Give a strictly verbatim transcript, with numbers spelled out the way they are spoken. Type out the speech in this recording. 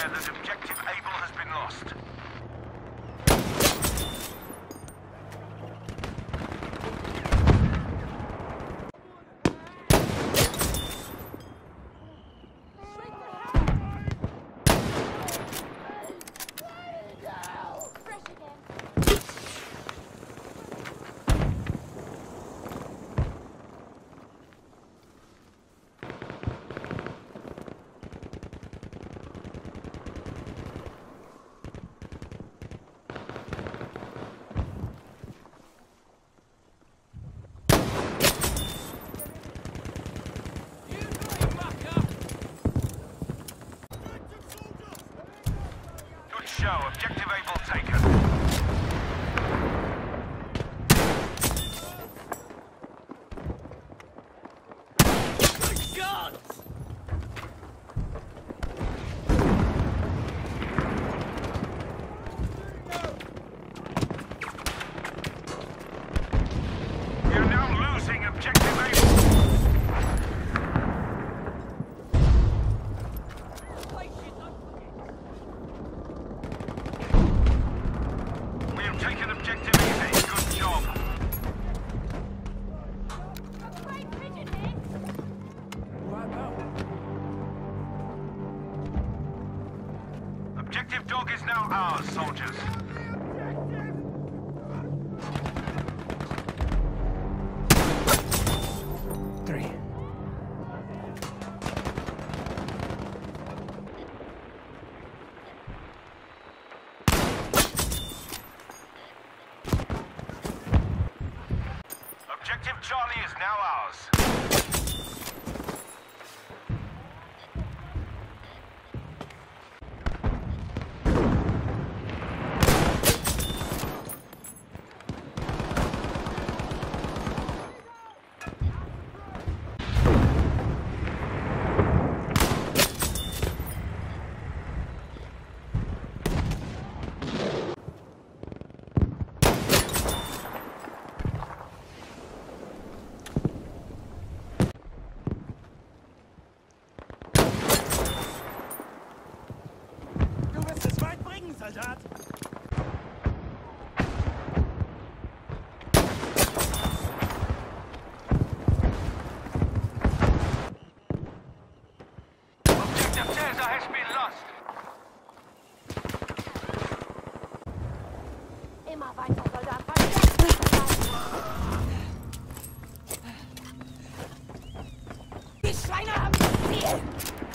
aware that objective Able has been lost. Show. Objective Able taken. My God! You're now losing Objective Able. Taken objective easy. Good job. Objective Dog is now ours, soldiers. Three. Objective Charlie is now ours. Soldat! Objective Caesar has been lost. Immer weiter, Soldat, weiter! Die Schweine haben das Ziel!